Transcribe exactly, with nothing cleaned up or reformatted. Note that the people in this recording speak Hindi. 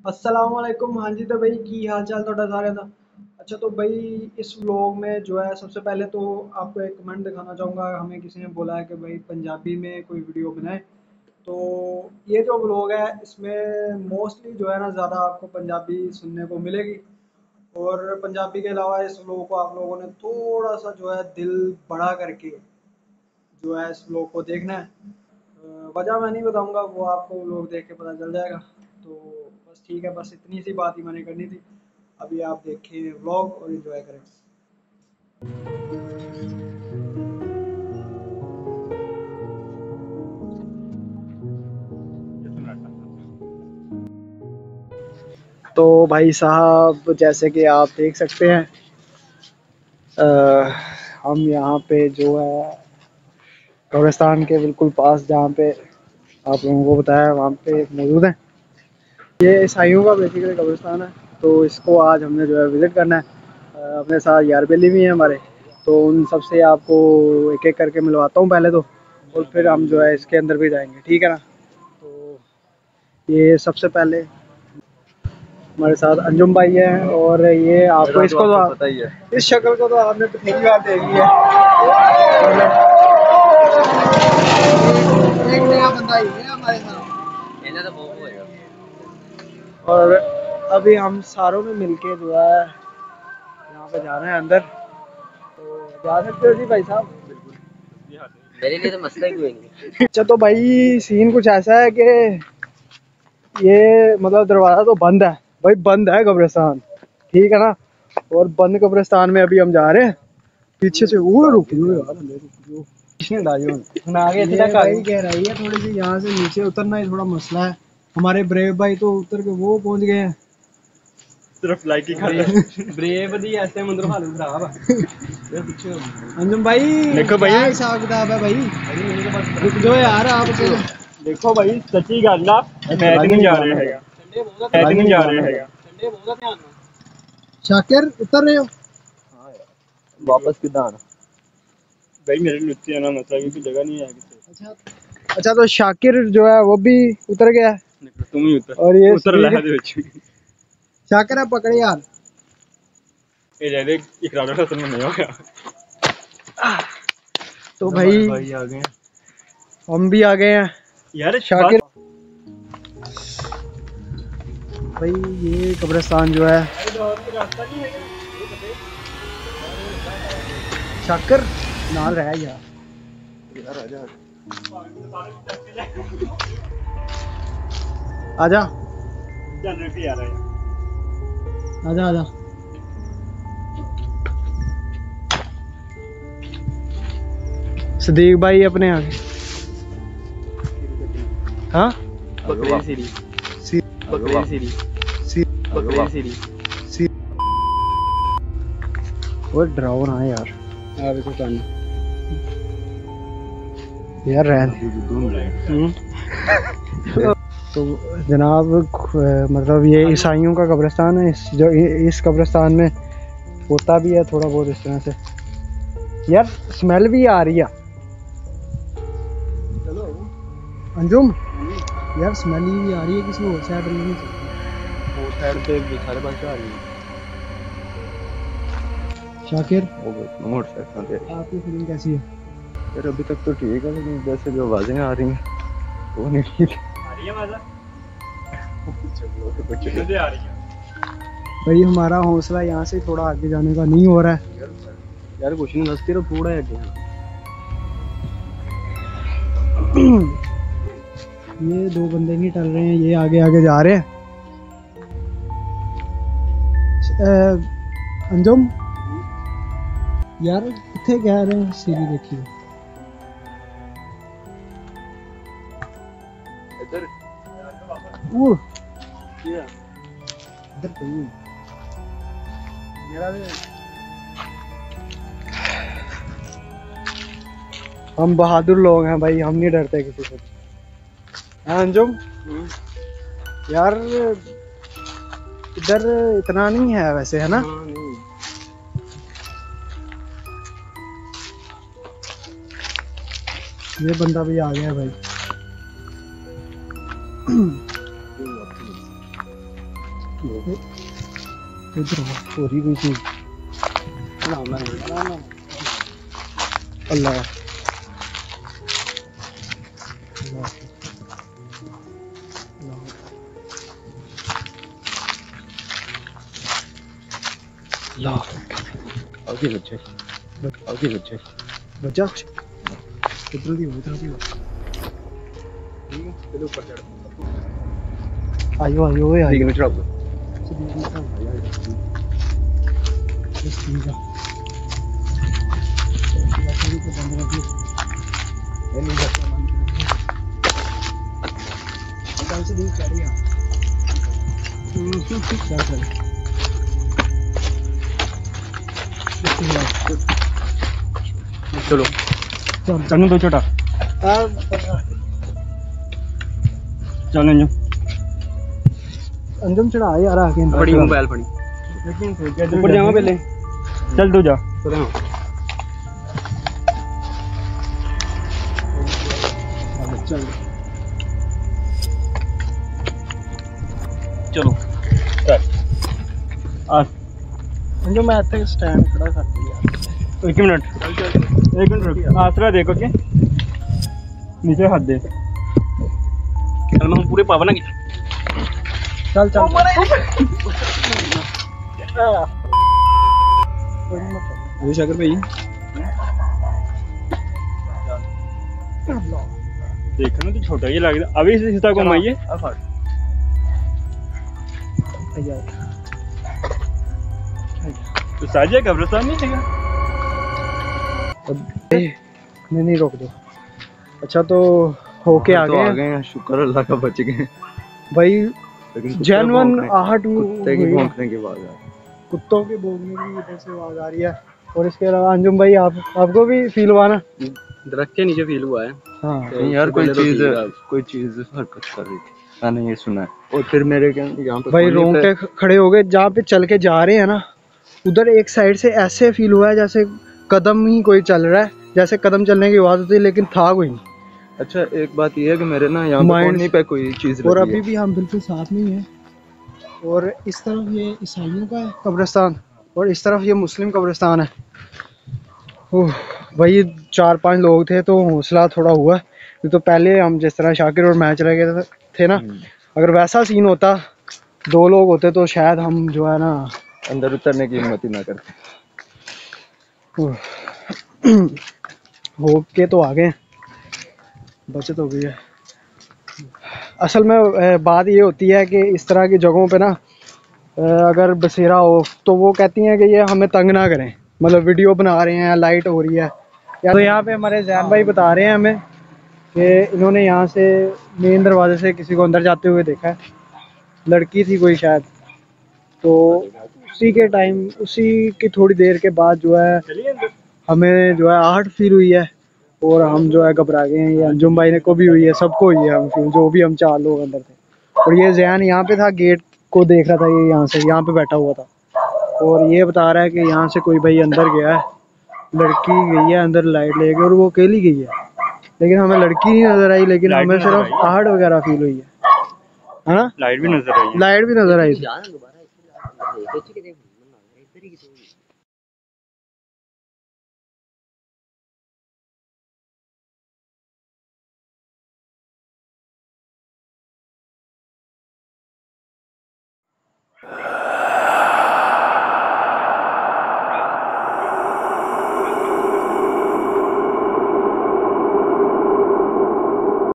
अस्सलाम वालेकुम। हाँ जी, तो भाई की हाल चाल थोड़ा सारे दा। अच्छा तो भाई इस व्लॉग में जो है सबसे पहले तो आपको एक कमेंट दिखाना चाहूँगा। हमें किसी ने बोला है कि भाई पंजाबी में कोई वीडियो बनाए। तो ये जो व्लॉग है इसमें मोस्टली जो है ना ज़्यादा आपको पंजाबी सुनने को मिलेगी। और पंजाबी के अलावा इस व्लॉग को आप लोगों ने थोड़ा सा जो है दिल बड़ा करके जो है इस व्लॉग को देखना है। अ, वजह मैं नहीं बताऊंगा, वो आपको व्लॉग देख के पता चल जाएगा। तो बस ठीक है, बस इतनी सी बात ही मैंने करनी थी। अभी आप देखें व्लॉग और एंजॉय करें। तो भाई साहब जैसे कि आप देख सकते हैं, अ, हम यहाँ पे जो है कब्रिस्तान के बिल्कुल पास जहाँ पे आप लोगों को बताया वहाँ पे मौजूद है। ये ईसाइयों का बेसिकली कब्रिस्तान है। तो इसको आज हमने जो है विज़िट करना है। अ, अपने साथ यार बेली भी हैं हमारे। तो उन सब से आपको एक एक करके मिलवाता हूँ पहले तो, और फिर हम जो है इसके अंदर भी जाएंगे, ठीक है ना। तो ये सबसे पहले हमारे साथ अंजुम भाई है। और ये आपको इसको तो पता ही है, इस शक्ल को तो आपने पहली बार देखी है। एक नया बंदा ही है हमारे साथ, इन्हें तो बहुत होएगा। और अभी हम सारों में मिलके जो है यहाँ पे जा रहे हैं अंदर। तो जा सकते हो जी भाई साहब? मेरे लिए तो मसला ही कोई नहीं। अच्छा तो भाई सीन कुछ ऐसा है कि ये मतलब दरवाज़ा तो बंद है भाई, बंद है कब्रिस्तान, ठीक है ना। और बंद कब्रिस्तान में अभी हम जा रहे हैं। पीछे से वो रुक जो यार, आगे भाई कह रही है थोड़ी सी यहाँ से नीचे उतरना ही थोड़ा मसला है। हमारे ब्रेव भाई तो उतर के वो पहुंच गए हैं सिर्फ लाइक ही कर ब्रेव दी ऐसे मंदिर हालू खराब है पीछे। अंजुम भाई देखो भाई हिसाब किताब है भाई, रुक जाओ यार आप। देखो भाई सच्ची गल ना, मैं तो नहीं जा रहा है, मैं तो नहीं जा रहा है। शाकिर उतर रहे हो? वापस किधर आना भाई, मेरे लुत्ती आना मतलब क्योंकि जगह नहीं है। अच्छा अच्छा, तो शाकिर जो है वो भी उतर गया है। तुम ही उतर, और ये उतर रहा है शाकिर है, पकड़े यार। ये जाने इकरार का सुनना नहीं होगा। तो भाई, भाई आ गए, हम भी आ गए हैं यार शाकिर भाई। ये कब्रिस्तान जो है शाकिर नाल रह गया यार। आजा आजा आजा आजा। सदीक भाई अपने आगे। हाँ बकरी सीरी सी बकरी सीरी सी बकरी सीरी सी। वो डराओ ना यार, यार तो जान यार रहन। तो जनाब मतलब ये ईसाइयों का कब्रिस्तान है। इस जो इस कब्रिस्तान में होता भी है थोड़ा बहुत इस तरह से। यार स्मेल भी आ रही है। चलो अंजुम, यार स्मेल ही आ रही है, किसी और साइड नहीं सकती, वो साइड पे सारे पास आ रही है। शाकिर मोटरसाइकिल आपकी फीलिंग कैसी है? यार अभी तक तो ठीक है, लेकिन जैसे जो आवाजें आ रही हैं वो नहीं ठीक आ रही है। आवाज़ आ रही है भाई। हमारा हौसला यहाँ से थोड़ा आगे जाने का नहीं हो रहा है यार। कुछ नहीं, बस तेरा थोड़ा आगे। ये दो बंदे नहीं टल रहे हैं, ये आगे आगे जा रहे हैं। अंजुम यार कितने कह रहे हैं, सीढ़ी देखिए इधर वो इधर कहीं मेरा भी। हम बहादुर लोग हैं भाई, हम नहीं डरते किसी से। अंजुम यार इधर इतना नहीं है वैसे, है ना? ये बंदा भी आ गया भाई। इधर हो रही कोई चीज। अल्लाह आगे बच्चे आगे बच्चे बचा कुछ इधर दी इधर दी ठीक है चलो ऊपर चढ़ आयो आयो ओए आयो ठीक है चढ़ो बस ठीक है को बंद रख लो ये नहीं बचा कल से दिन चढ़ गया चल चल चलो चल दो छोटा चल अंजुम अंजुम चढ़ा यार आके बड़ी मोबाइल पड़ी ऊपर जाओ पहले चल तू जा चल चलो आ अंजुम मैं इतने स्टैंड खड़ा कर दिया एक मिनट एक मिनट रुक आसरा देखो के नीचे हाथ दे चल मैं पूरे पावा ना चल चल अभी शाकर भाई देखना तो छोटा ही लग रहा अभी इस हिस्सा को घुमाइए तो साजिया कब्रिस्तान नहीं देगा नहीं नहीं रोक दो अच्छा तो होके आ गए आ गए हैं शुक्र अल्लाह का बच गए भाई लेकिन जेन्युइन आहट कुत्ते की हुई। भौंकने की आवाज आ कुत्तों के भौंकने की इधर से आवाज आ रही है और इसके अलावा अंजुम भाई आप आपको भी फील हुआ ना दरख्त के नीचे फील हुआ है हाँ तो यार कोई चीज कोई चीज हरकत कर रही थी मैंने ये सुना है और फिर मेरे यहाँ पे भाई रोंगटे खड़े हो गए जहाँ पे चल के जा रहे हैं ना उधर एक साइड से ऐसे फील हुआ है जैसे कदम ही कोई चल रहा है जैसे कदम चलने की आवाज होती है लेकिन था कोई नहीं अच्छा एक बात ये है कि मेरे ना यहाँ Mind- पे पे कोई चीज और लगी अभी है। भी हम बिल्कुल साथ में ही हैं और इस तरफ ये ईसाइयों का है कब्रिस्तान और इस तरफ ये मुस्लिम कब्रिस्तान है ओह भाई चार पांच लोग थे तो हौसला थोड़ा हुआ ये तो पहले हम जिस तरह शाकिर और मैं चले गए थे ना अगर वैसा सीन होता दो लोग होते तो शायद हम जो है ना अंदर उतरने की हिम्मत ही ना करते हो के तो आ गए बचत हो गई है असल में बात ये होती है कि इस तरह की जगहों पे ना अगर बसेरा हो तो वो कहती हैं कि ये हमें तंग ना करें मतलब वीडियो बना रहे हैं लाइट हो रही है या तो यहाँ पे हमारे जैन भाई बता रहे हैं हमें कि इन्होंने यहाँ से मेन दरवाजे से किसी को अंदर जाते हुए देखा है लड़की थी कोई शायद तो उसी के टाइम उसी की थोड़ी देर के बाद जो है हमें जो है आहट फील हुई है और हम जो है घबरा गए हैं ये अंजुम भाई ने को भी हुई है सबको हुई है हम जो भी हम चार लोग अंदर थे और ये जैन यहाँ पे था गेट को देख रहा था ये यहाँ से यहाँ पे बैठा हुआ था और ये बता रहा है कि यहाँ से कोई भाई अंदर गया है लड़की गई है अंदर लाइट लेके और वो अकेली गई है लेकिन हमें लड़की नहीं नजर आई लेकिन हमें सिर्फ आहट वगैरह फील हुई है ना लाइट भी नजर आई लाइट भी नजर आई थी